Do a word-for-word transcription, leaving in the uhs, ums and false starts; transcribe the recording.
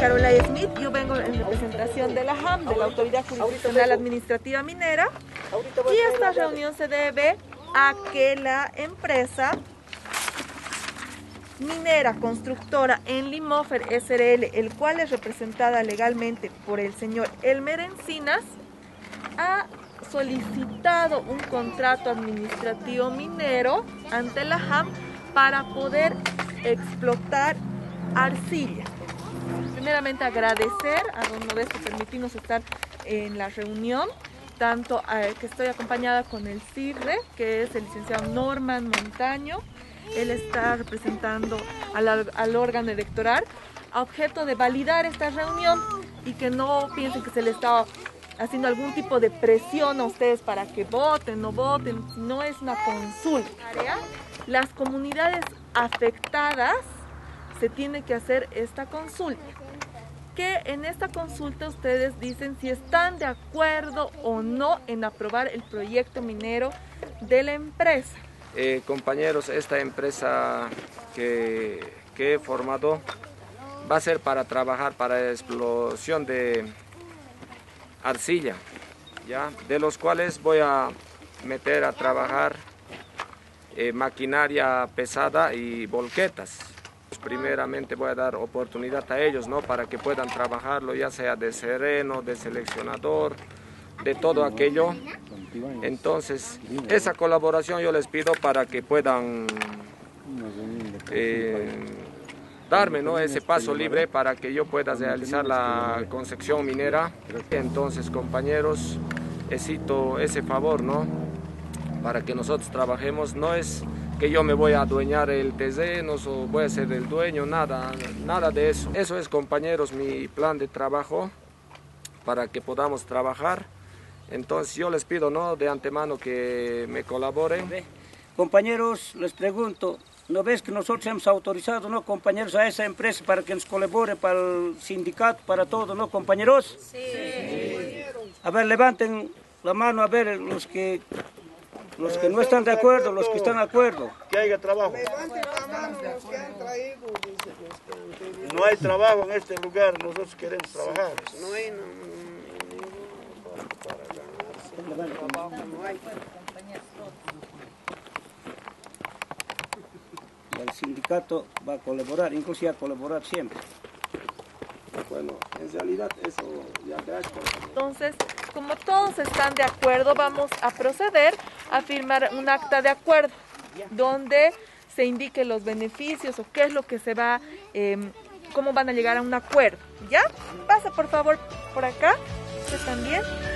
Carola Smith, yo vengo en representación de la A M, de la Autoridad Jurisdiccional Administrativa Minera, y esta reunión se debe a que la empresa minera constructora Enlimofer S R L, el cual es representada legalmente por el señor Elmer Encinas, ha solicitado un contrato administrativo minero ante la A M para poder explotar arcilla. Primeramente agradecer a don Modesto permitirnos estar en la reunión, tanto eh, que estoy acompañada con el C I R R E, que es el licenciado Norman Montaño. Él está representando al, al órgano electoral a objeto de validar esta reunión y que no piensen que se le está haciendo algún tipo de presión a ustedes para que voten, no voten, no es una consulta. Las comunidades afectadas se tiene que hacer esta consulta, que en esta consulta ustedes dicen si están de acuerdo o no en aprobar el proyecto minero de la empresa. Eh, compañeros, esta empresa que, que he formado va a ser para trabajar para la explosión de arcilla, ¿ya? De los cuales voy a meter a trabajar eh, maquinaria pesada y volquetas. Primeramente voy a dar oportunidad a ellos, ¿no? Para que puedan trabajarlo, ya sea de sereno, de seleccionador, de todo aquello. Entonces, esa colaboración yo les pido para que puedan eh, darme, ¿no? ese paso libre para que yo pueda realizar la concesión minera. Entonces, compañeros, necesito ese favor, ¿no? Para que nosotros trabajemos. No es que yo me voy a adueñar el terreno o voy a ser el dueño, nada, nada de eso. Eso es, compañeros, mi plan de trabajo para que podamos trabajar. Entonces yo les pido, ¿no? de antemano que me colaboren. Compañeros, les pregunto, ¿no ves que nosotros hemos autorizado, no, compañeros, a esa empresa para que nos colabore para el sindicato, para todo, no, compañeros? Sí. sí. A ver, levanten la mano, a ver, los que, los que no están de acuerdo, los que están de acuerdo. Que haya trabajo. Levanten la mano los que han traído. No hay trabajo en este lugar, nosotros queremos trabajar. No hay, no, no, para ganarse. Trabajo no hay. El sindicato va a colaborar, inclusive a colaborar siempre. Bueno, en realidad eso ya te ha hecho. Entonces, como todos están de acuerdo, vamos a proceder a firmar un acta de acuerdo donde se indique los beneficios o qué es lo que se va, eh, cómo van a llegar a un acuerdo. ¿Ya? Pasa por favor por acá, usted también.